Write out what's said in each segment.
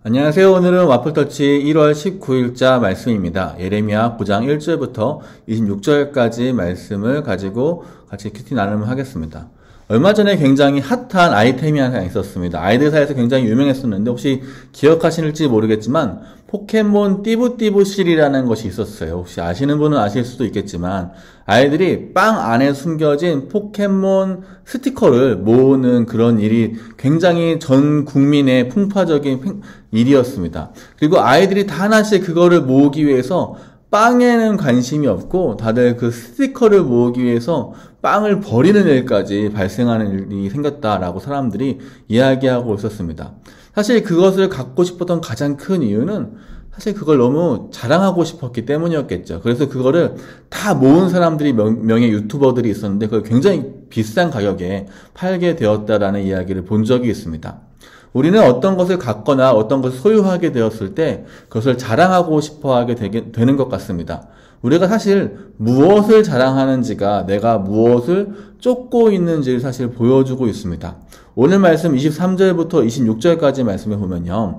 안녕하세요. 오늘은 와플터치 1월 19일자 말씀입니다. 예레미야 9장 1절부터 26절까지 말씀을 가지고 같이 큐티 나눔을 하겠습니다. 얼마 전에 굉장히 핫한 아이템이 하나 있었습니다. 아이들 사이에서 굉장히 유명했었는데 혹시 기억하실지 모르겠지만 포켓몬 띠부띠부실이라는 것이 있었어요. 혹시 아시는 분은 아실 수도 있겠지만 아이들이 빵 안에 숨겨진 포켓몬 스티커를 모으는 그런 일이 굉장히 전 국민의 풍파적인 일이었습니다. 그리고 아이들이 다 하나씩 그거를 모으기 위해서 빵에는 관심이 없고 다들 그 스티커를 모으기 위해서 빵을 버리는 일까지 발생하는 일이 생겼다라고 사람들이 이야기하고 있었습니다. 사실 그것을 갖고 싶었던 가장 큰 이유는 사실 그걸 너무 자랑하고 싶었기 때문이었겠죠. 그래서 그거를 다 모은 사람들이 명예 유튜버들이 있었는데 그걸 굉장히 비싼 가격에 팔게 되었다라는 이야기를 본 적이 있습니다. 우리는 어떤 것을 갖거나 어떤 것을 소유하게 되었을 때 그것을 자랑하고 싶어 하게 되는 것 같습니다. 우리가 사실 무엇을 자랑하는지가 내가 무엇을 쫓고 있는지를 사실 보여주고 있습니다. 오늘 말씀 23절부터 26절까지 말씀을 보면요.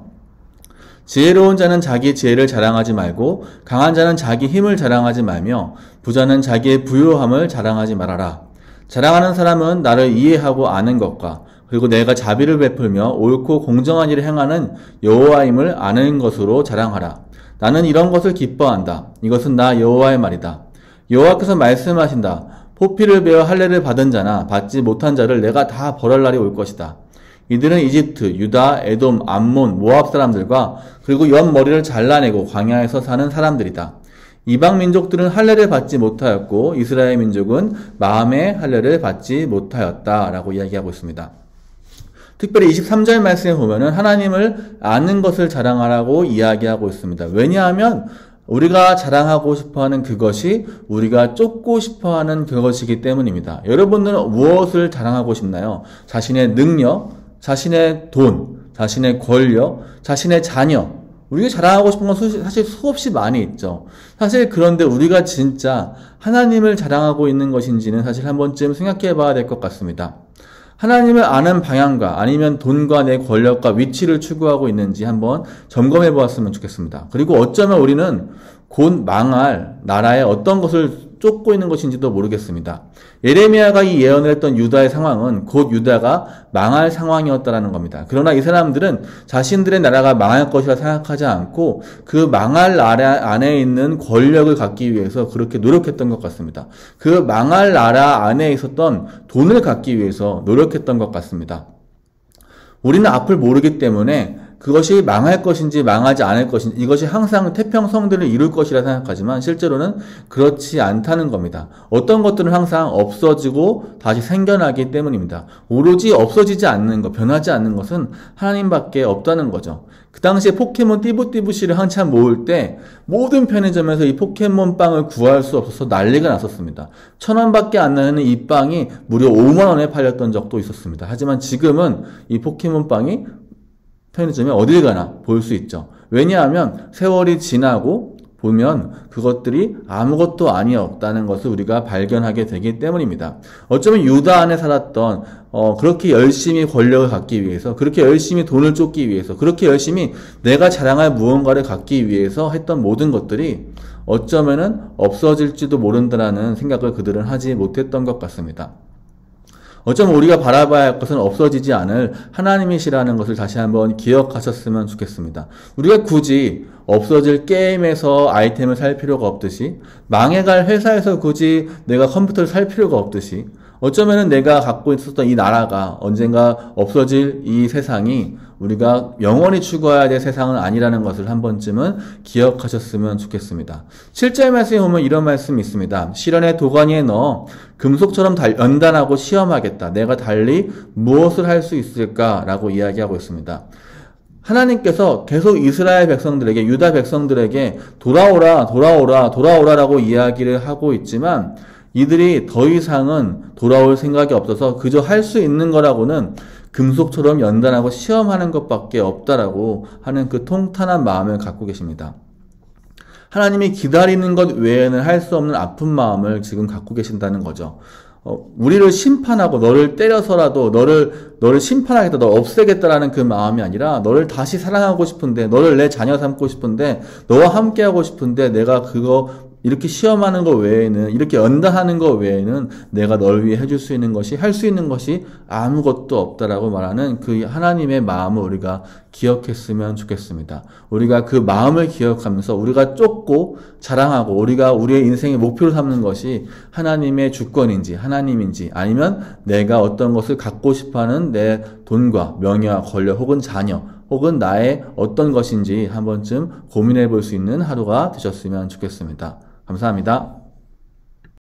지혜로운 자는 자기 지혜를 자랑하지 말고 강한 자는 자기 힘을 자랑하지 말며 부자는 자기의 부유함을 자랑하지 말아라. 자랑하는 사람은 나를 이해하고 아는 것과 그리고 내가 자비를 베풀며 옳고 공정한 일을 행하는 여호와임을 아는 것으로 자랑하라. 나는 이런 것을 기뻐한다. 이것은 나 여호와의 말이다. 여호와께서 말씀하신다. 포피를 베어 할례를 받은 자나 받지 못한 자를 내가 다 벌할 날이 올 것이다. 이들은 이집트, 유다, 에돔, 암몬, 모압 사람들과 그리고 옆머리를 잘라내고 광야에서 사는 사람들이다. 이방 민족들은 할례를 받지 못하였고 이스라엘 민족은 마음의 할례를 받지 못하였다라고 이야기하고 있습니다. 특별히 23절 말씀에 보면은 하나님을 아는 것을 자랑하라고 이야기하고 있습니다. 왜냐하면 우리가 자랑하고 싶어하는 그것이 우리가 쫓고 싶어하는 그것이기 때문입니다. 여러분들은 무엇을 자랑하고 싶나요? 자신의 능력, 자신의 돈, 자신의 권력, 자신의 자녀. 우리가 자랑하고 싶은 건 사실 수없이 많이 있죠. 사실 그런데 우리가 진짜 하나님을 자랑하고 있는 것인지는 사실 한 번쯤 생각해 봐야 될 것 같습니다. 하나님을 아는 방향과 아니면 돈과 내 권력과 위치를 추구하고 있는지 한번 점검해 보았으면 좋겠습니다. 그리고 어쩌면 우리는 곧 망할 나라의 어떤 것을 쫓고 있는 것인지도 모르겠습니다. 예레미야가 이 예언을 했던 유다의 상황은 곧 유다가 망할 상황이었다는 겁니다. 그러나 이 사람들은 자신들의 나라가 망할 것이라 생각하지 않고 그 망할 나라 안에 있는 권력을 갖기 위해서 그렇게 노력했던 것 같습니다. 그 망할 나라 안에 있었던 돈을 갖기 위해서 노력했던 것 같습니다. 우리는 앞을 모르기 때문에 그것이 망할 것인지 망하지 않을 것인지 이것이 항상 태평성대를 이룰 것이라 생각하지만 실제로는 그렇지 않다는 겁니다. 어떤 것들은 항상 없어지고 다시 생겨나기 때문입니다. 오로지 없어지지 않는 것, 변하지 않는 것은 하나님밖에 없다는 거죠. 그 당시에 포켓몬 띠부띠부씨를 한참 모을 때 모든 편의점에서 이 포켓몬 빵을 구할 수 없어서 난리가 났었습니다. 1,000원밖에 안 나는 이 빵이 무려 5만 원에 팔렸던 적도 있었습니다. 하지만 지금은 이 포켓몬 빵이 편의점에 어딜 가나 볼 수 있죠. 왜냐하면 세월이 지나고 보면 그것들이 아무것도 아니었다는 것을 우리가 발견하게 되기 때문입니다. 어쩌면 유다 안에 살았던 그렇게 열심히 권력을 갖기 위해서 그렇게 열심히 돈을 쫓기 위해서 그렇게 열심히 내가 자랑할 무언가를 갖기 위해서 했던 모든 것들이 어쩌면은 없어질지도 모른다라는 생각을 그들은 하지 못했던 것 같습니다. 어쩌면 우리가 바라봐야 할 것은 없어지지 않을 하나님이시라는 것을 다시 한번 기억하셨으면 좋겠습니다. 우리가 굳이 없어질 게임에서 아이템을 살 필요가 없듯이 망해갈 회사에서 굳이 내가 컴퓨터를 살 필요가 없듯이 어쩌면은 내가 갖고 있었던 이 나라가 언젠가 없어질 이 세상이 우리가 영원히 추구해야 될 세상은 아니라는 것을 한 번쯤은 기억하셨으면 좋겠습니다. 7절 말씀에 보면 이런 말씀이 있습니다. 시련의 도가니에 넣어 금속처럼 연단하고 시험하겠다. 내가 달리 무엇을 할 수 있을까라고 이야기하고 있습니다. 하나님께서 계속 이스라엘 백성들에게 유다 백성들에게 돌아오라라고 이야기를 하고 있지만 이들이 더 이상은 돌아올 생각이 없어서 그저 할 수 있는 거라고는 금속처럼 연단하고 시험하는 것밖에 없다라고 하는 그 통탄한 마음을 갖고 계십니다. 하나님이 기다리는 것 외에는 할 수 없는 아픈 마음을 지금 갖고 계신다는 거죠. 우리를 심판하고 너를 때려서라도 너를 심판하겠다, 너 없애겠다라는 그 마음이 아니라 너를 다시 사랑하고 싶은데, 너를 내 자녀 삼고 싶은데, 너와 함께하고 싶은데, 내가 그거 이렇게 시험하는 것 외에는, 이렇게 연단하는 것 외에는 내가 널 위해 해줄 수 있는 것이, 할 수 있는 것이 아무것도 없다라고 말하는 그 하나님의 마음을 우리가 기억했으면 좋겠습니다. 우리가 그 마음을 기억하면서 우리가 쫓고 자랑하고 우리가 우리의 인생의 목표로 삼는 것이 하나님의 주권인지 하나님인지, 아니면 내가 어떤 것을 갖고 싶어하는 내 돈과 명예와 권력 혹은 자녀 혹은 나의 어떤 것인지 한 번쯤 고민해 볼 수 있는 하루가 되셨으면 좋겠습니다. 감사합니다.